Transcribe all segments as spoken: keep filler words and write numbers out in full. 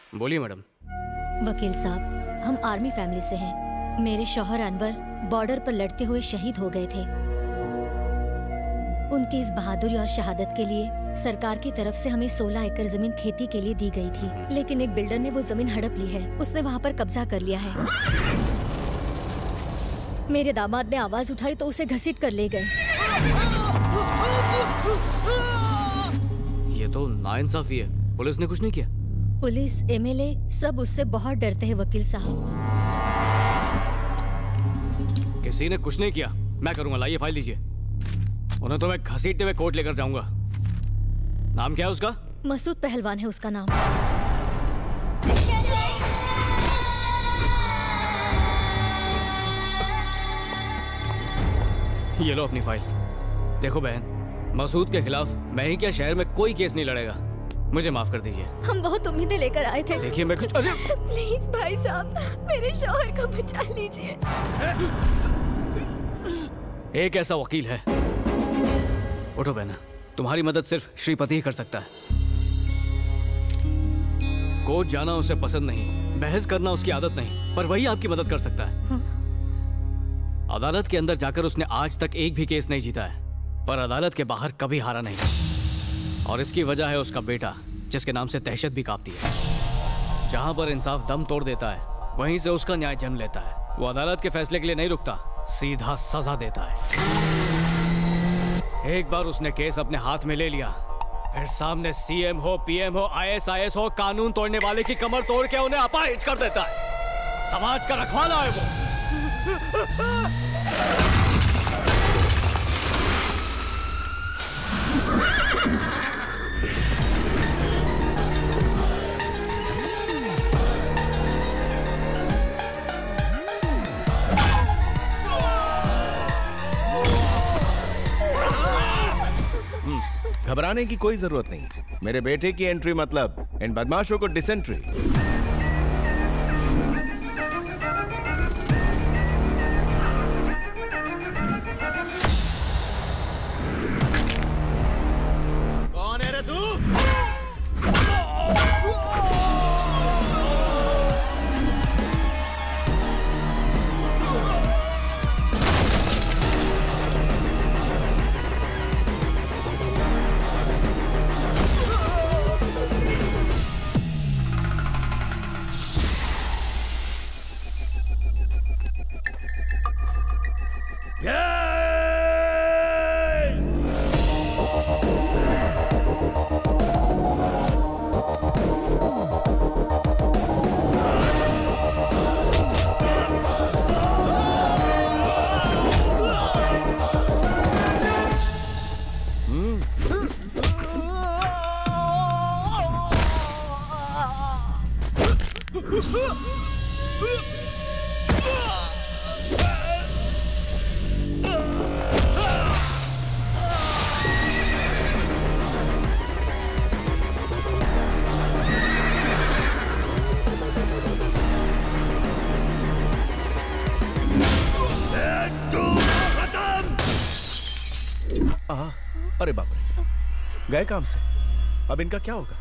बोलिए मैडम। वकील साहब, हम आर्मी फैमिली से हैं। मेरे शौहर अनवर बॉर्डर पर लड़ते हुए शहीद हो गए थे। उनकी इस बहादुरी और शहादत के लिए सरकार की तरफ से हमें सोलह एकड़ जमीन खेती के लिए दी गई थी, लेकिन एक बिल्डर ने वो जमीन हड़प ली है। उसने वहाँ पर कब्जा कर लिया है। मेरे दामाद ने आवाज उठाई तो उसे घसीट कर ले गए। ये तो नाइंसाफी है। पुलिस ने कुछ नहीं किया? पुलिस, एमएलए सब उससे बहुत डरते हैं वकील साहब। किसी ने कुछ नहीं किया। मैं करूंगा। लाइए फाइल दीजिए। उन्हें तो मैं घसीटते हुए कोर्ट लेकर जाऊंगा। नाम क्या है उसका? मसूद पहलवान है उसका नाम। ये लो अपनी फाइल। देखो बहन, मसूद के खिलाफ मैं ही क्या शहर में कोई केस नहीं लड़ेगा। मुझे माफ कर दीजिए। हम बहुत उम्मीदें लेकर आए थे। देखिए मैं कुछ अरे प्लीज भाई साहब, मेरे शौहर को बचा लीजिए। एक ऐसा वकील है। उठो बहना, तुम्हारी मदद सिर्फ श्रीपति ही कर सकता है। कोर्ट जाना उसे पसंद नहीं, बहस करना उसकी आदत नहीं, पर वही आपकी मदद कर सकता है। हाँ। अदालत के अंदर जाकर उसने आज तक एक भी केस नहीं जीता है, पर अदालत के बाहर कभी हारा नहीं। और इसकी वजह है उसका बेटा, जिसके नाम से दहशत भी कांपती है। जहां पर इंसाफ दम तोड़ देता है, वहीं से उसका न्याय जन्म लेता है। वो अदालत के फैसले के लिए नहीं रुकता, सीधा सजा देता है। एक बार उसने केस अपने हाथ में ले लिया, फिर सामने सीएम हो, पीएम हो, आईएएस हो, कानून तोड़ने वाले की कमर तोड़ के उन्हें अपाहिज कर देता है। समाज का रखवाला है वो। घबराने की कोई जरूरत नहीं। मेरे बेटे की एंट्री मतलब इन बदमाशों को डिसेंट्री। कौन है रे तू? अरे बाप रे, गए काम से। अब इनका क्या होगा?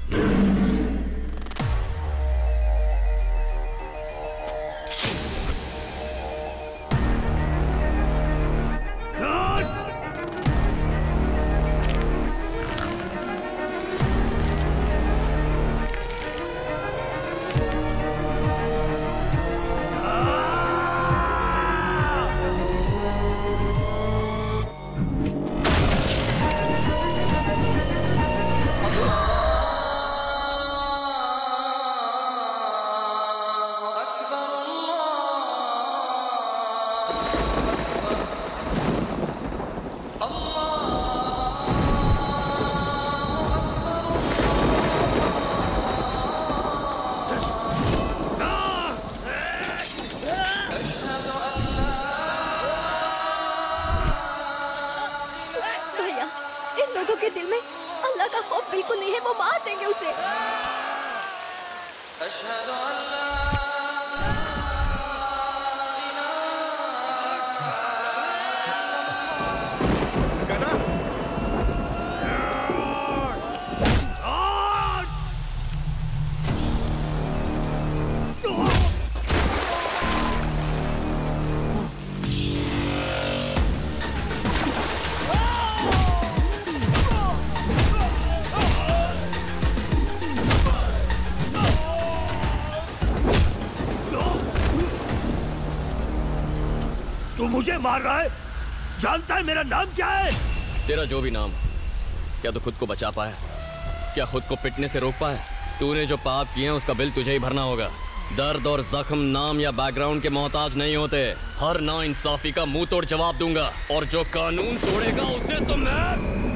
तू मुझे मार रहा है? जानता है मेरा नाम क्या है? तेरा जो भी नाम, क्या तू खुद को बचा पाया? क्या खुद को पिटने से रोक पाया? तूने जो पाप किए हैं उसका बिल तुझे ही भरना होगा। दर्द और जख्म नाम या बैकग्राउंड के मोहताज नहीं होते। हर ना इंसाफी का मुंह तोड़ जवाब दूंगा, और जो कानून तोड़ेगा उसे तो मैं।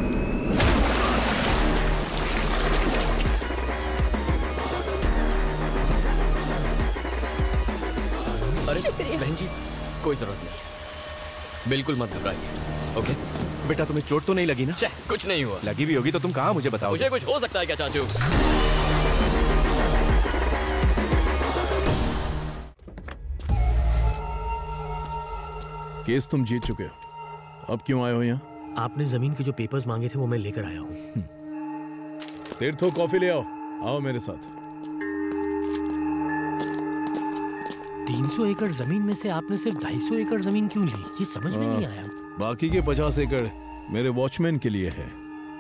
अरे बहन जी, कोई जरूरत नहीं, बिल्कुल मत घबराइए। ओके बेटा, तुम्हें चोट तो नहीं लगी ना? कुछ नहीं हुआ। लगी भी होगी तो तुम कहाँ मुझे बताओ? मुझे कुछ हो सकता है क्या चाचू? केस तुम जीत चुके हो, अब क्यों आए हो यहाँ? आपने जमीन के जो पेपर्स मांगे थे वो मैं लेकर आया हूँ। तीर्थो, कॉफी ले आओ। आओ मेरे साथ। तीन सौ एकड़ जमीन में से आपने सिर्फ ढाई सौ एकड़ जमीन क्यों ली? ये समझ में नहीं आया। बाकी के पचास एकड़ मेरे वॉचमैन के लिए है।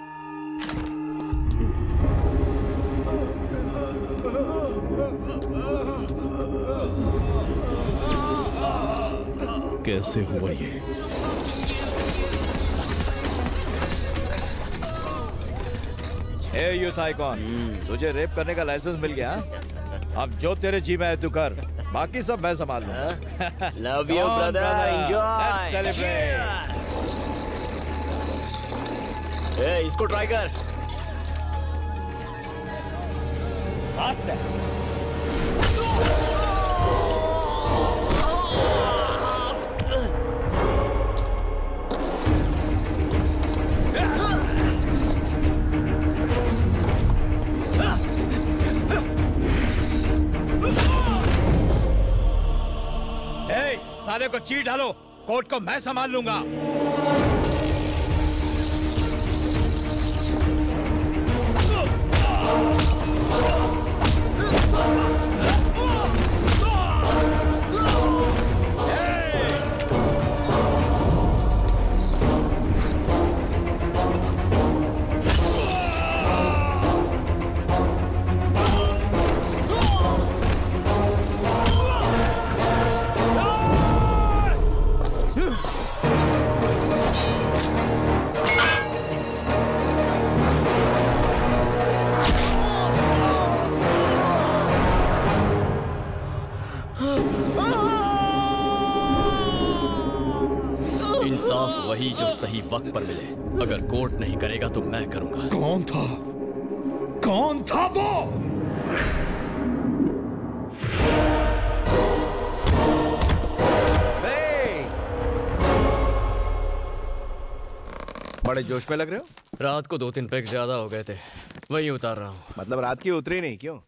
कैसे हुआ ये? ए यूथ आइकॉन, तुझे रेप करने का लाइसेंस मिल गया? अब जो तेरे जी में है तू कर, बाकी सब मैं संभाल लूंगा। Love you brother, enjoy, let's celebrate. ए, इसको ट्राई कर। फास्ट है। सारे को चीट डालो, कोर्ट को मैं संभाल लूंगा। वही जो सही वक्त पर मिले। अगर कोर्ट नहीं करेगा तो मैं करूंगा। कौन था? कौन था वो? बड़े जोश में लग रहे हो? रात को दो तीन पैक ज्यादा हो गए थे, वही उतार रहा हूँ। मतलब रात की उतरी नहीं क्यों?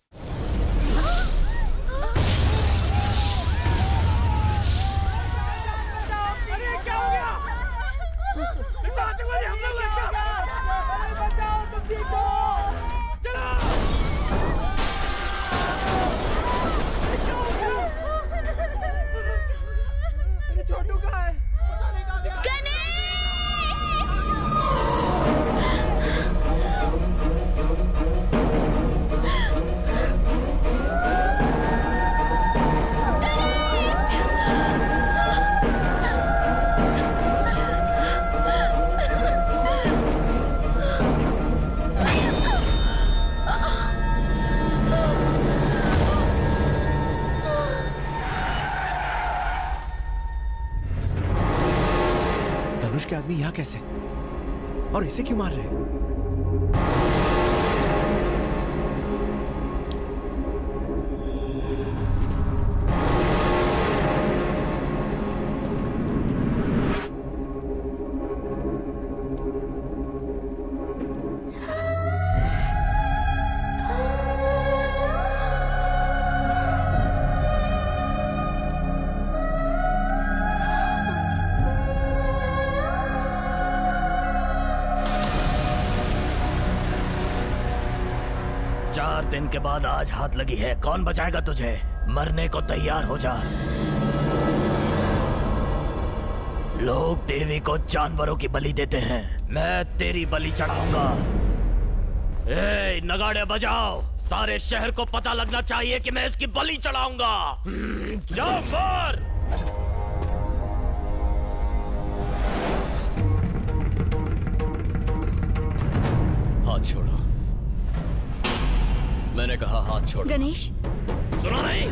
आदमी यहाँ कैसे? और इसे क्यों मार रहे हैं? दिन के बाद आज हाथ लगी है, कौन बचाएगा तुझे? मरने को तैयार हो जा। लोग देवी को जानवरों की बलि देते हैं, मैं तेरी बलि चढ़ाऊंगा। ए, नगाड़े बजाओ, सारे शहर को पता लगना चाहिए कि मैं इसकी बलि चढ़ाऊंगा। जाओ मार। हाथ छोड़ो। मैंने कहा हाथ छोड़ो। गणेश, सुना नहीं?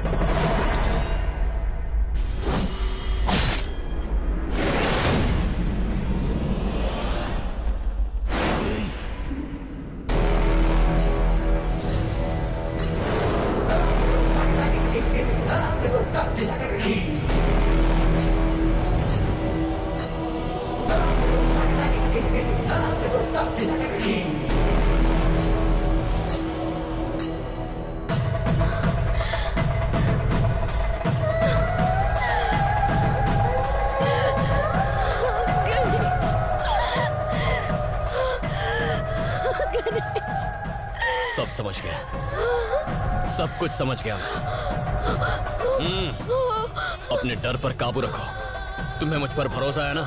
सब समझ गया, सब कुछ समझ गया मैं। हम्म, अपने डर पर काबू रखो। तुम्हें मुझ पर भरोसा है ना?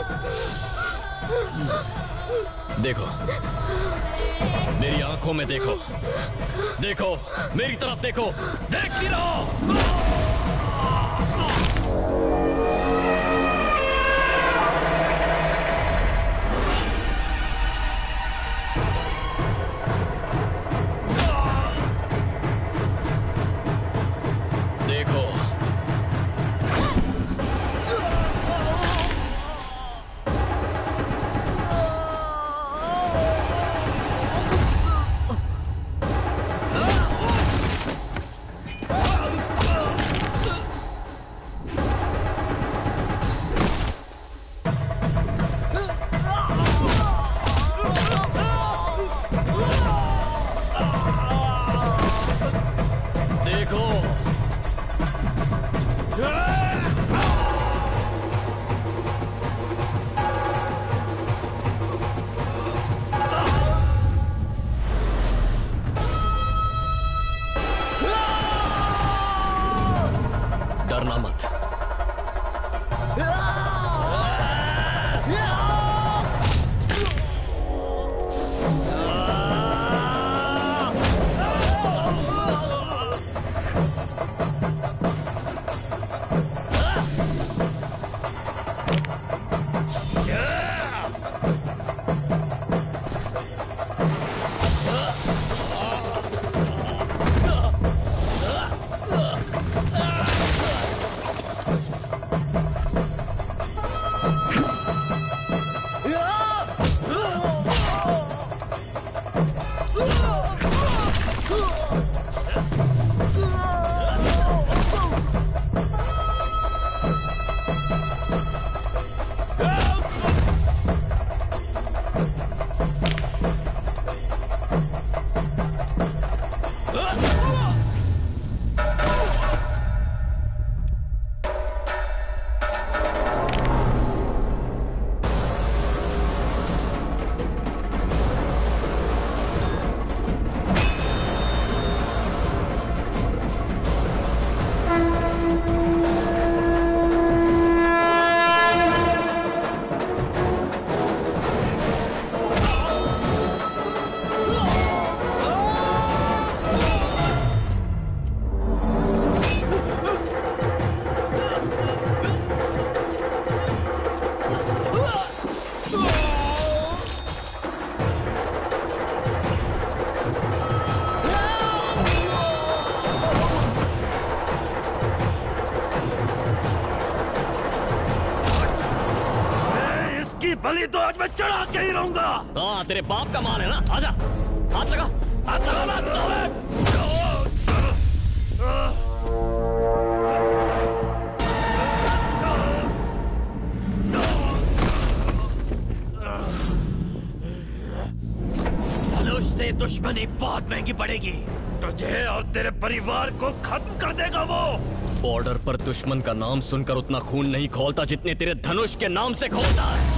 देखो, मेरी आंखों में देखो, देखो, मेरी तरफ देखो, देखती रहो। डरना मत। बलि तो आज मैं चढ़ा के ही रहूंगा। हाँ, तेरे बाप का माल है ना। आजा, हाथ लगा, हाथ लगा ना, साले। धनुष से दुश्मनी बहुत महंगी पड़ेगी। तुझे और तेरे परिवार को खत्म कर देगा वो। बॉर्डर पर दुश्मन का नाम सुनकर उतना खून नहीं खोलता जितने तेरे धनुष के नाम से खोलता है।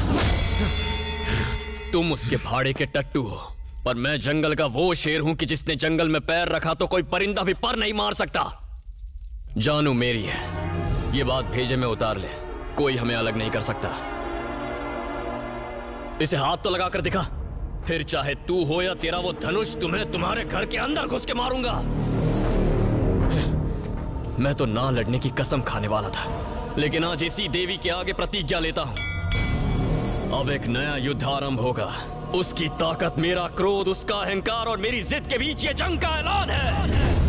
तुम उसके भाड़े के टट्टू हो, पर मैं जंगल का वो शेर हूं कि जिसने जंगल में पैर रखा तो कोई परिंदा भी पर नहीं मार सकता। जानू मेरी है, ये बात भेजे में उतार ले। कोई हमें अलग नहीं कर सकता। इसे हाथ तो लगा कर दिखा, फिर चाहे तू हो या तेरा वो धनुष, तुम्हें तुम्हारे घर के अंदर घुस के मारूंगा। मैं तो ना लड़ने की कसम खाने वाला था, लेकिन आज इसी देवी के आगे प्रतिज्ञा लेता हूं। अब एक नया युद्ध आरंभ होगा। उसकी ताकत, मेरा क्रोध, उसका अहंकार और मेरी जिद के बीच ये जंग का ऐलान है।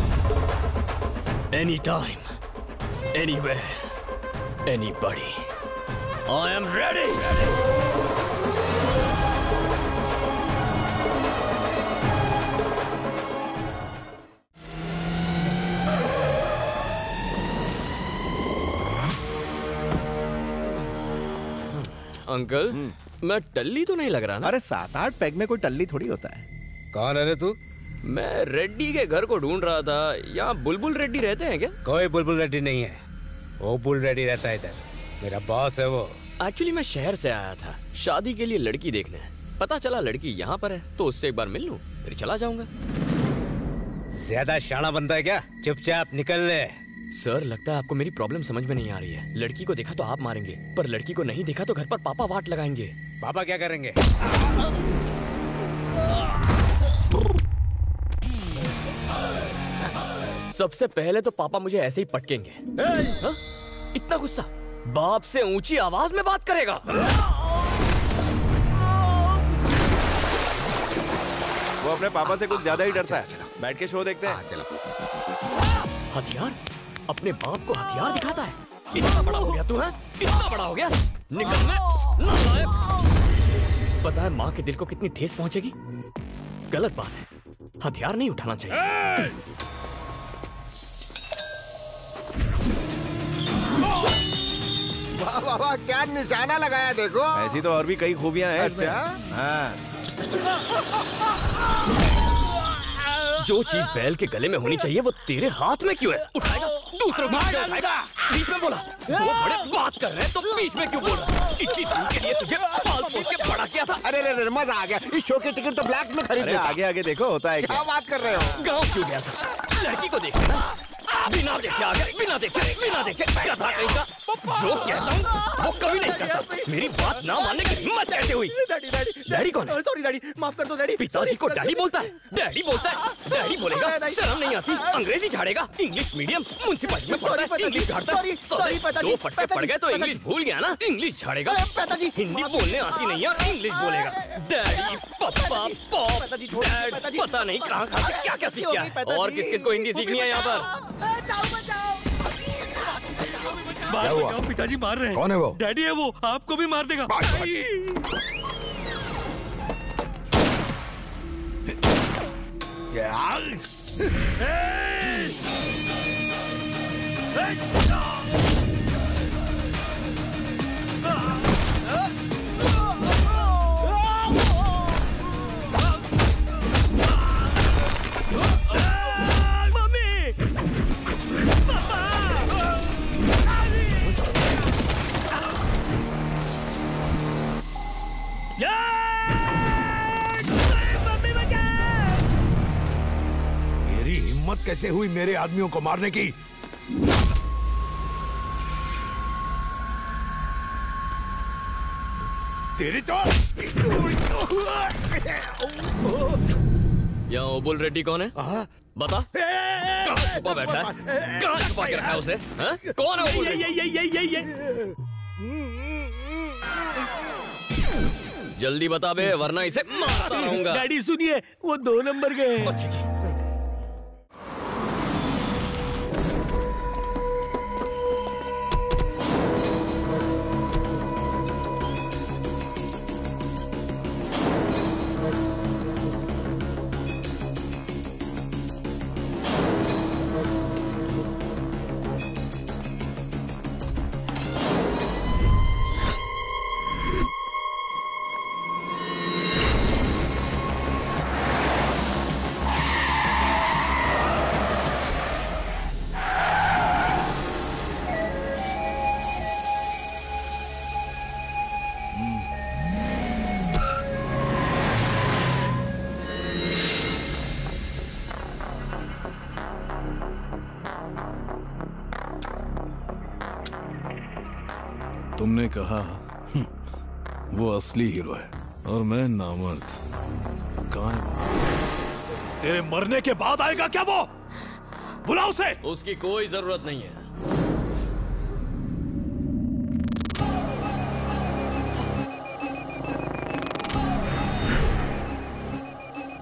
Any time, anywhere, anybody, I am ready. Uncle, मैं टल्ली तो नहीं लग रहा ना? अरे सात आठ पैग में कोई टल्ली थोड़ी होता है। कौन है रे तू? मैं रेड्डी के घर को ढूंढ रहा था। यहाँ बुलबुल रेड्डी रहते हैं क्या? कोई बुलबुल रेड्डी नहीं है, वो बुल रेड्डी रहता है इधर। मेरा बॉस है वो। एक्चुअली मैं शहर से आया था शादी के लिए लड़की देखने। पता चला लड़की यहाँ पर है, तो उससे एक बार मिल लूं, फिर चला जाऊंगा। ज्यादा शाना बनता है क्या? चुपचाप निकल ले। सर, लगता है आपको मेरी प्रॉब्लम समझ में नहीं आ रही है। लड़की को देखा तो आप मारेंगे, पर लड़की को नहीं देखा तो घर पर पापा वाट लगाएंगे। पापा क्या करेंगे? सबसे पहले तो पापा मुझे ऐसे ही पटकेंगे। हा? इतना गुस्सा? बाप से ऊंची आवाज में बात करेगा? वो अपने पापा से कुछ ज्यादा ही डरता है। बैठ के शो देखते हैं। चलो। हथियार? अपने बाप को हथियार दिखाता है? इतना बड़ा हो गया तू है? इतना बड़ा हो गया? निकल में नालायक। पता है माँ के दिल को कितनी ठेस पहुंचेगी? गलत बात है, हथियार नहीं उठाना चाहिए। वाह वाह वाह, क्या निशाना लगाया देखो। ऐसी तो और भी कई खूबियां हैं। अच्छा? हाँ। जो चीज बैल के गले में होनी चाहिए वो तेरे हाथ में क्यों है? उठाएगा, दूसरों को क्यों उठाएगा? बीच में बोला। वो बड़े बात कर रहे हैं तो बीच में क्यों बोल रहा है? इसी दिन के लिए तुझे पाल पोस के बड़ा किया था। अरे अरे मजा आ गया। इस शो की टिकट तो ब्लैक में खरीद अरे लिया। आगे आगे देखो होता है क्या क्या। बात कर रहे हो? गाँव क्यों गया था? लड़की को देखना ना। बिना देखे आ गया, बिना देखे बिना देखे गधा कहीं का। जो कहता हूँ वो कभी नहीं करता। मेरी बात ना मानने की हिम्मत कैसे हुई? डैडी डैडी डैडी कौन है? सॉरी डैडी, माफ कर दो डैडी। पिताजी को डैडी बोलता है? डैडी बोलता है? डैडी बोलेगा? शर्म नहीं आती? अंग्रेजी झाड़ेगा? इंग्लिश मीडियम म्युनिसिपैलिटी में पढ़ता है, इंग्लिश झाड़ता है। सॉरी पिताजी। दो फटके पड़ गए तो इंग्लिश भूल गया ना? इंग्लिश झाड़ेगा? पिताजी हिंदी बोलने आती नहीं है, इंग्लिश बोलेगा। डैडी, पापा, पॉप, डैड, पता नहीं कहाँ कहाँ से क्या क्या सीख गया है। और किस किस को हिंदी सीखनी है यहाँ पर? क्या हुआ? पिताजी मार रहे हैं। कौन है वो? डैडी है वो, आपको भी मार देगा। मेरी हिम्मत कैसे हुई मेरे आदमियों को मारने की? तेरी तो यहाँ ओबुल रेड्डी कौन है? बता। कहाँ छुपा बैठा है? कहाँ छुपा के रखा है उसे? हाँ? कौन है ओबुल रेड्डी? जल्दी बता बे, वरना इसे मारता रहूंगा। डैडी सुनिए, वो दो नंबर गए। अच्छी जी। तुमने कहा वो असली हीरो है और मैं नामर्द। कहाँ है वो? तेरे मरने के बाद आएगा क्या वो? बुलाओ उसे। उसकी कोई जरूरत नहीं है।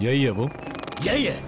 यही है वो। यही है।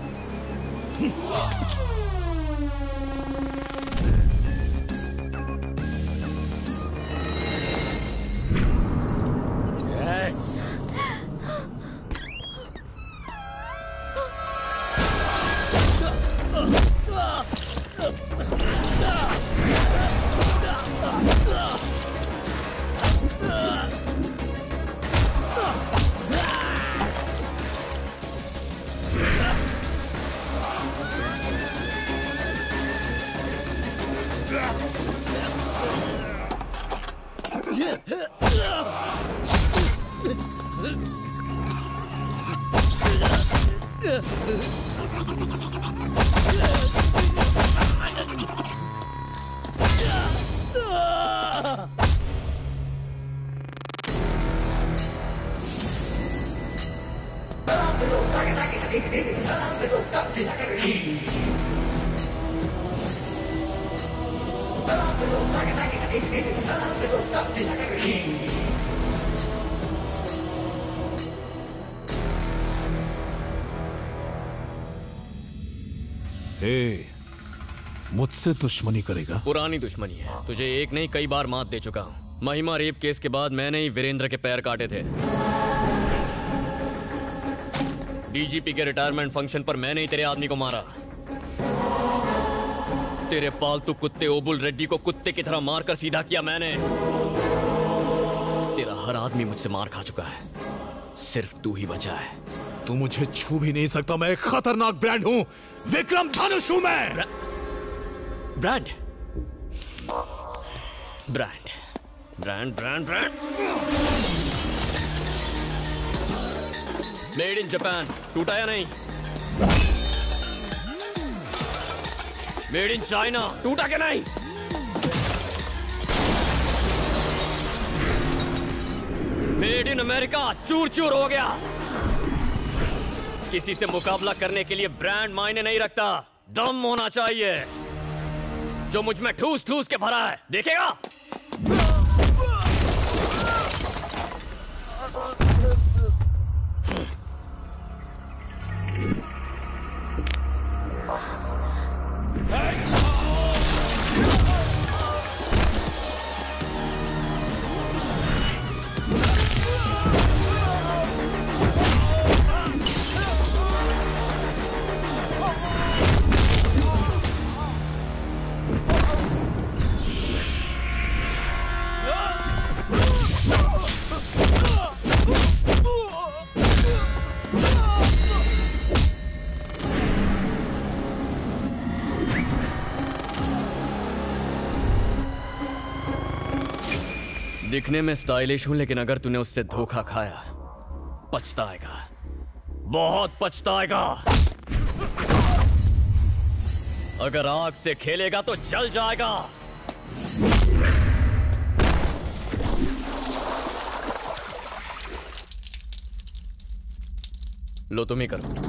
ए, मुझसे दुश्मनी करेगा? पुरानी दुश्मनी है। तुझे एक नहीं कई बार मात दे चुका हूं। महिमा रेप केस के बाद मैंने ही वीरेंद्र के पैर काटे थे। डीजीपी के रिटायरमेंट फंक्शन पर मैंने ही तेरे आदमी को मारा। तेरे पालतू कुत्ते ओबुल रेड्डी को कुत्ते की तरह मारकर सीधा किया मैंने। तेरा हर आदमी मुझसे मार खा चुका है, सिर्फ तू ही बचा है। तू मुझे छू भी नहीं सकता। मैं एक खतरनाक ब्रांड हूं। विक्रम धनुष हूं मैं। ब्रा... brand brand brand brand brand made in Japan. टूटा या नहीं? Made in China. टूटा क्या नहीं? Made in America. चूर चूर हो गया। किसी से मुकाबला करने के लिए ब्रांड मायने नहीं रखता, दम होना चाहिए जो मुझ में ठूस ठूस के भरा है। देखेगा? दिखने में स्टाइलिश हूं, लेकिन अगर तूने उससे धोखा खाया पछताएगा, बहुत पछताएगा। अगर आग से खेलेगा तो जल जाएगा। लो तुम ही करो।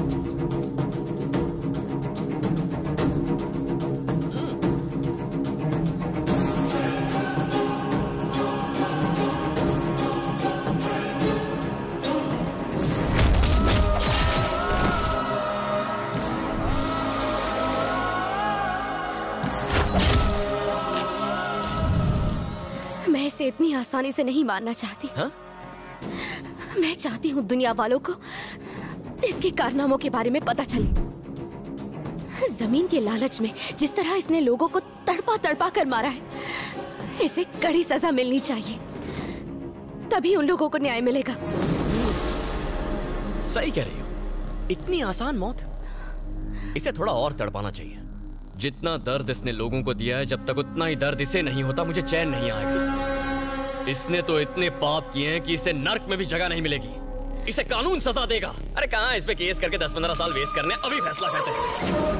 इसे इतनी आसानी से नहीं मारना चाहती। हा? मैं चाहती हूँ दुनिया वालों को इसके कारनामों के बारे में पता चले। जमीन के लालच में जिस तरह इसने लोगों को तड़पा तड़पा कर मारा है, इसे कड़ी सजा मिलनी चाहिए, तभी उन लोगों को न्याय मिलेगा। सही कह रही हो। इतनी आसान मौत? इसे थोड़ा और तड़पाना चाहिए। जितना दर्द इसने लोगों को दिया है, जब तक उतना ही दर्द इसे नहीं होता मुझे चैन नहीं आएगा। इसने तो इतने पाप किए हैं कि इसे नर्क में भी जगह नहीं मिलेगी। इसे कानून सजा देगा। अरे कहां इस पे केस करके दस पंद्रह साल वेस्ट करने, अभी फैसला करते हैं।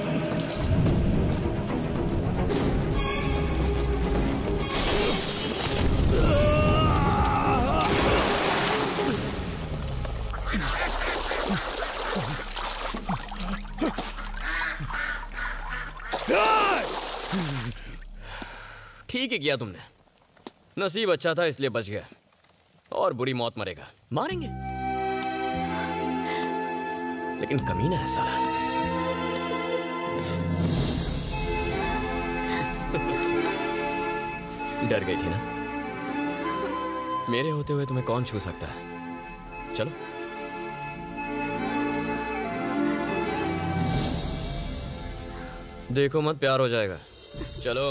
ठीक ही किया तुमने। नसीब अच्छा था इसलिए बच गया, और बुरी मौत मरेगा। मारेंगे। लेकिन कमीना है साला। डर गई थी ना? मेरे होते हुए तुम्हें कौन छू सकता है? चलो। देखो मत, प्यार हो जाएगा। चलो।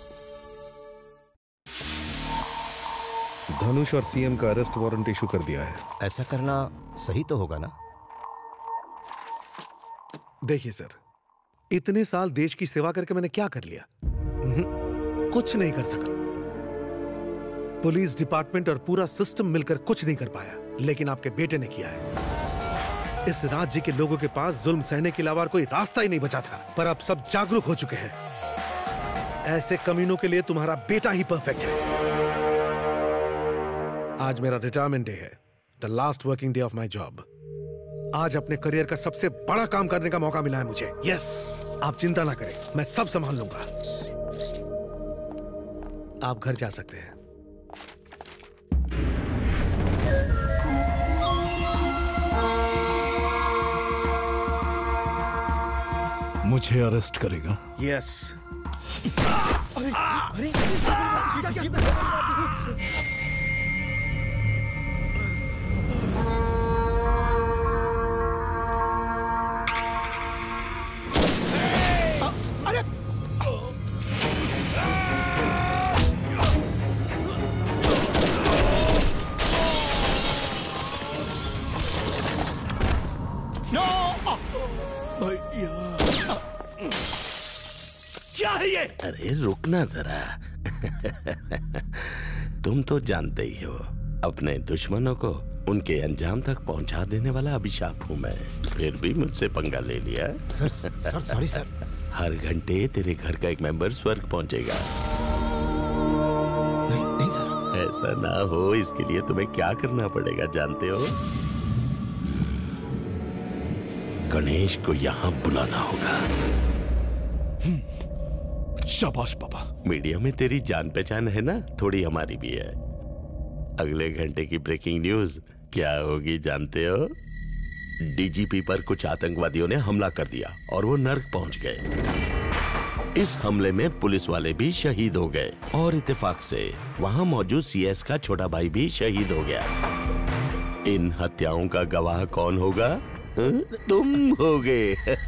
धनुष और सीएम का अरेस्ट वारंट इशू कर दिया है। ऐसा करना सही तो होगा ना? देखिए सर, इतने साल देश की सेवा करके मैंने क्या कर लिया? कुछ नहीं कर सका। पुलिस डिपार्टमेंट और पूरा सिस्टम मिलकर कुछ नहीं कर पाया, लेकिन आपके बेटे ने किया है। इस राज्य के लोगों के पास जुल्म सहने के अलावा कोई रास्ता ही नहीं बचा था, पर अब सब जागरूक हो चुके हैं। ऐसे कमीनों के लिए तुम्हारा बेटा ही परफेक्ट है। आज मेरा रिटायरमेंट डे है, the last working day of my job. आज अपने करियर का सबसे बड़ा काम करने का मौका मिला है मुझे। यस, आप चिंता ना करें, मैं सब संभाल लूंगा। आप घर जा सकते हैं। मुझे अरेस्ट करेगा? यस। अरे, अरे, क्या है ये? अरे रुकना जरा। तुम तो जानते ही हो, अपने दुश्मनों को उनके अंजाम तक पहुंचा देने वाला अभिशाप हूं मैं। फिर भी मुझसे पंगा ले लिया। Sir, sir, sorry sir. हर घंटे तेरे घर का एक मेंबर स्वर्ग पहुंचेगा। नहीं, नहीं सर। ऐसा ना हो, इसके लिए तुम्हें क्या करना पड़ेगा जानते हो? गणेश को यहाँ बुलाना होगा। शाबाश पापा। मीडिया में तेरी जान पहचान है ना, थोड़ी हमारी भी है। अगले घंटे की ब्रेकिंग न्यूज क्या होगी जानते हो? डीजीपी पर कुछ आतंकवादियों ने हमला कर दिया और वो नर्क पहुंच गए। इस हमले में पुलिस वाले भी शहीद हो गए और इत्तेफाक से वहां मौजूद सीएस का छोटा भाई भी शहीद हो गया। इन हत्याओं का गवाह कौन होगा? तुम होगे।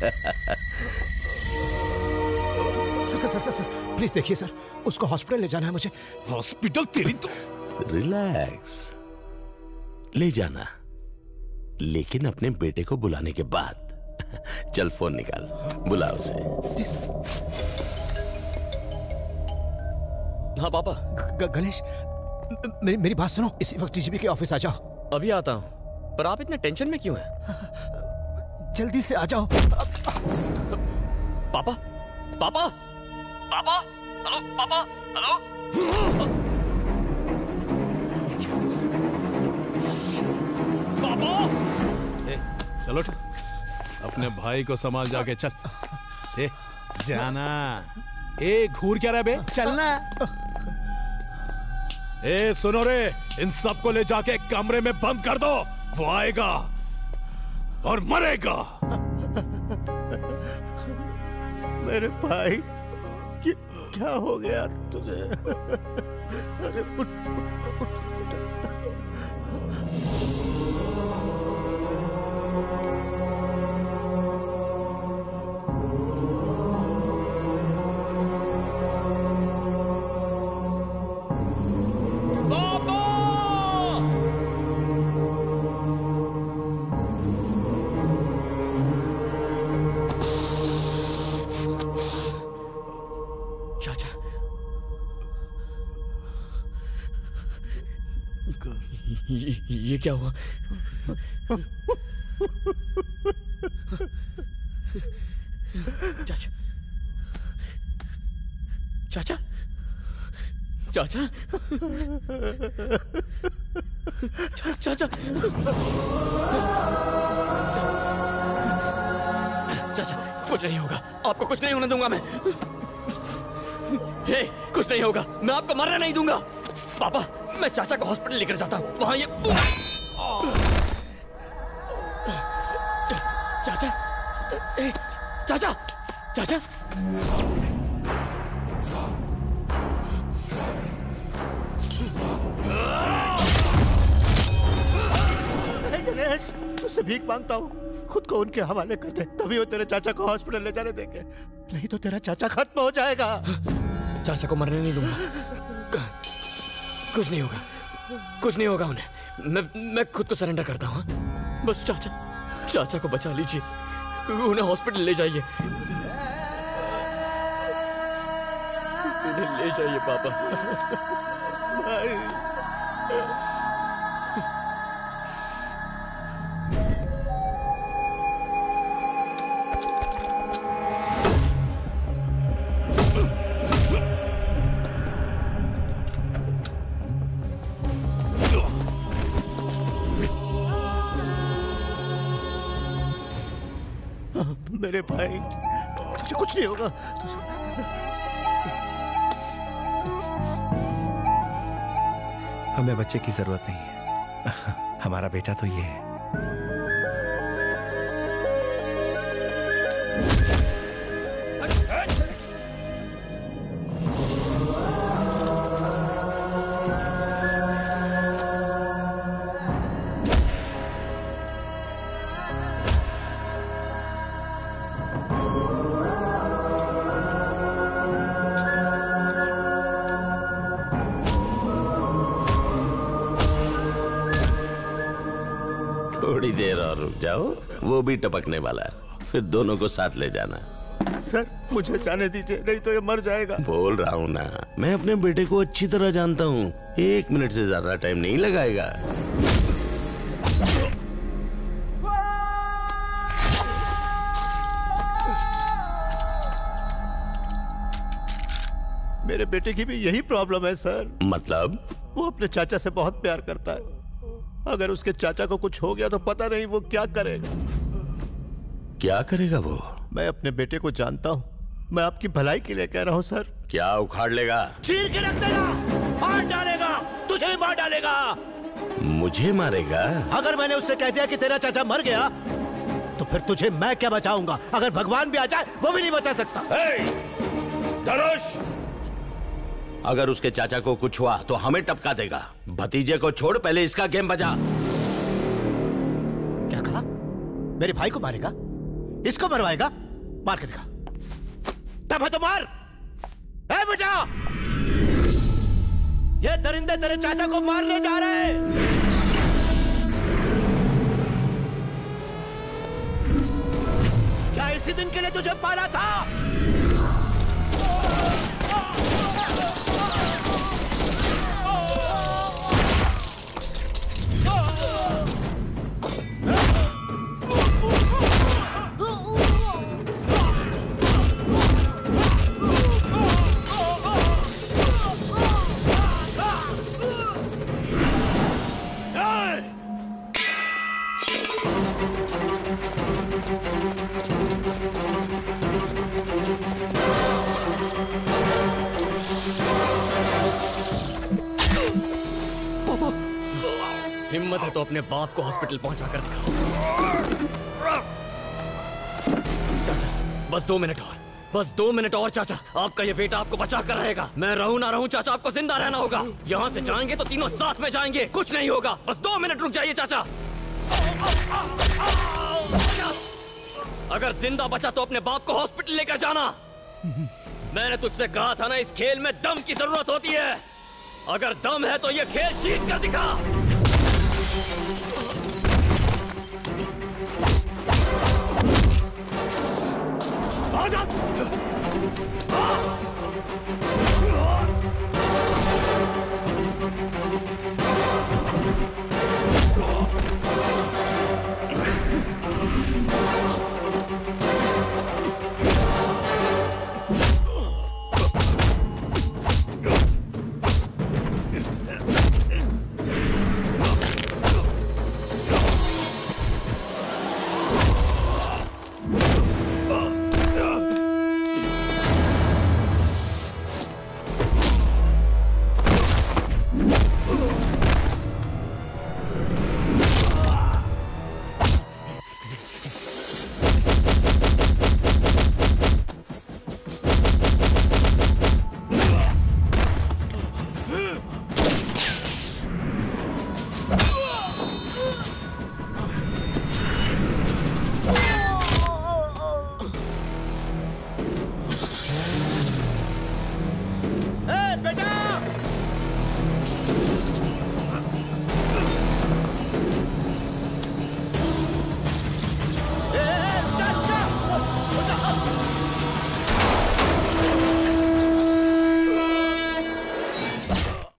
Sir sir sir sir please देखिए सर, उसको हॉस्पिटल ले जाना है मुझे। हॉस्पिटल? तेरी तो। रिलैक्स, ले जाना, लेकिन अपने बेटे को बुलाने के बाद। चल फोन निकाल, बुला उसे। हाँ पापा। गणेश, मेरी मेरी बात सुनो, इसी वक्त डीजीपी के ऑफिस आ जाओ। अभी आता हूँ, पर आप इतने टेंशन में क्यों हैं? जल्दी से आ जाओ। पापा, पापा, पापा, हेलो पापा, हेलो। पापा, ए, चलो अपने भाई को संभाल जाके चल। ए, जाना। ए, घूर क्या रहा बे? चलना। ए, सुनो रे, इन सबको ले जाके कमरे में बंद कर दो। वो आएगा और मरेगा। मेरे भाई, क्या, क्या हो गया तुझे? अरे उठ, उठ, उठ। ये, ये क्या हुआ? चाचा, चाचा, चाचा, चाचा, चाचा, कुछ नहीं होगा, आपको कुछ नहीं होने दूंगा मैं। हे, कुछ नहीं होगा, मैं आपको मरने नहीं दूंगा। पापा, मैं चाचा को हॉस्पिटल लेकर जाता हूँ, वहां ये। ए, चाचा चाचा गणेश, तुझसे भीख मांगता हूँ, खुद को उनके हवाले कर दे, तभी वो तेरे चाचा को हॉस्पिटल ले जाने देंगे, नहीं तो तेरा चाचा खत्म हो जाएगा। चाचा को मरने नहीं दूंगा, कुछ नहीं होगा, कुछ नहीं होगा उन्हें, मैं मैं खुद को सरेंडर करता हूँ। बस चाचा चाचा को बचा लीजिए, उन्हें हॉस्पिटल ले जाइए, उन्हें ले जाइए पापा। मेरे भाई, तुझे कुछ नहीं होगा, तुझे... हमें बच्चे की जरूरत नहीं है, हमारा बेटा तो ये है। थोड़ी देर और रुक जाओ, वो भी टपकने वाला है, फिर दोनों को साथ ले जाना। सर मुझे जाने दीजिए, नहीं तो ये मर जाएगा। बोल रहा हूँ ना, मैं अपने बेटे को अच्छी तरह जानता हूँ, एक मिनट से ज्यादा टाइम नहीं लगाएगा। मेरे बेटे की भी यही प्रॉब्लम है सर। मतलब? वो अपने चाचा से बहुत प्यार करता है, अगर उसके चाचा को कुछ हो गया तो पता नहीं वो क्या करेगा। क्या करेगा वो? मैं अपने बेटे को जानता हूँ, मैं आपकी भलाई के लिए कह रहा हूँ सर। क्या उखाड़ लेगा? चीर के रख देगा, मार डालेगा, तुझे ही मार डालेगा। मुझे मारेगा? अगर मैंने उससे कह दिया कि तेरा चाचा मर गया तो फिर तुझे मैं क्या बचाऊंगा? अगर भगवान भी आ जाए वो भी नहीं बचा सकता। धनुष, अगर उसके चाचा को कुछ हुआ तो हमें टपका देगा। भतीजे को छोड़, पहले इसका गेम बजा। क्या कहा? मेरे भाई को मारेगा? इसको मरवाएगा? मार के दिखा, तब है तो मार। ए बेटा, ये दरिंदे तेरे चाचा को मारने जा रहे हैं। क्या इसी दिन के लिए तुझे पाला था? हिम्मत है तो अपने बाप को हॉस्पिटल पहुंचा कर दिखाओ। चाचा बस दो मिनट और, बस दो मिनट और चाचा, आपका ये बेटा आपको बचा कर रहेगा। मैं रहूं ना रहूं चाचा, आपको जिंदा रहना होगा। यहाँ से जाएंगे तो तीनों साथ में जाएंगे, कुछ नहीं होगा। बस दो मिनट रुक जाइए चाचा। अगर जिंदा बचा तो अपने बाप को हॉस्पिटल लेकर जाना। मैंने तुझसे कहा था ना, इस खेल में दम की जरूरत होती है। अगर दम है तो ये खेल जीत कर दिखा। आजा!